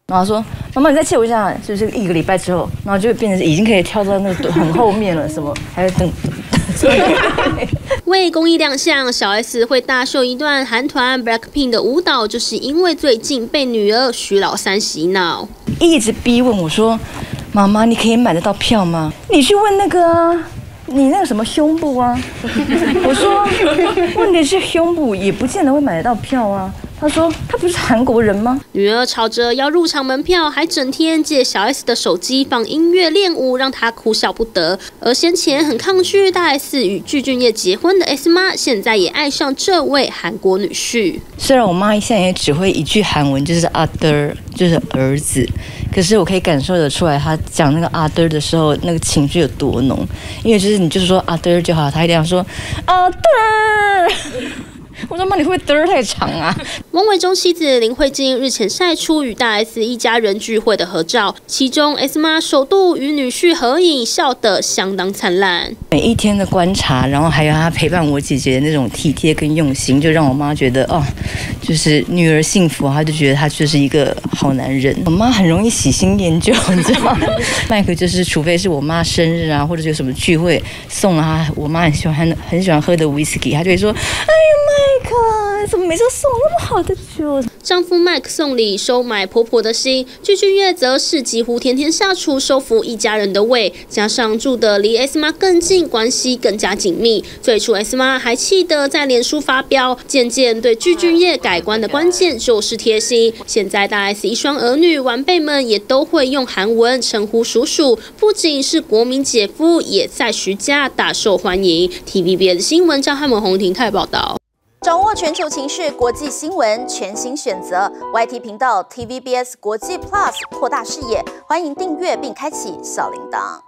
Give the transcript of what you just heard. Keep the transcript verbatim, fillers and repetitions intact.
然后说妈妈你再借我一下，就是一个礼拜之后，然后就变成已经可以跳到那个很后面了，什么还有等。 为公益亮相，小 S 会大秀一段韩团 BLACKPINK 的舞蹈，就是因为最近被女儿徐老三洗脑， 一直逼问我说：“妈妈，你可以买得到票吗？你去问那个啊，你那个什么胸部啊。”我说：“问题是胸部也不见得会买得到票啊。”他说：“他不是韩国人吗？” 女儿吵着要入场门票，还整天借小 S 的手机放音乐练舞，让她哭笑不得。而先前很抗拒大 S 与具俊晔结婚的 S 妈，现在也爱上这位韩国女婿。 虽然我妈现在也只会一句韩文，就是阿德，就是儿子，可是我可以感受得出来，她讲那个阿德的时候，那个情绪有多浓。因为就是你就是说阿德就好，她一定要说阿德。我说妈，你会不会嘚儿太长啊？ 王伟忠妻子林慧晶日前晒出与大 S 一家人聚会的合照，其中 S 妈首度与女婿合影，笑得相当灿烂。 每一天的观察，然后还有她陪伴我姐姐的那种体贴跟用心，就让我妈觉得哦，就是女儿幸福，她就觉得她就是一个好男人。我妈很容易喜新厌旧，你知道吗？麦克就是，除非是我妈生日啊，或者有什么聚会，送了她我妈很喜欢很喜欢喝的 whisky， 她就会说：“哎呀，麦克，怎么每次送那么好的酒？” 丈夫麦克送礼，收买婆婆的心；具俊晔则是几乎天天下厨，收服一家人的胃。加上住得离 S 妈更近，关系更加紧密。最初 S 妈还气得在脸书发飙，渐渐对具俊晔改观的关键就是贴心。现在大 S 一双儿女晚辈们也都会用韩文称呼叔叔，不仅是国民姐夫，也在徐家大受欢迎。T V B S 新闻张汉文洪庭泰报道。 掌握全球情势、国际新闻，全新选择 Y T 频道 T V B S 国际 Plus， 扩大视野。欢迎订阅并开启小铃铛。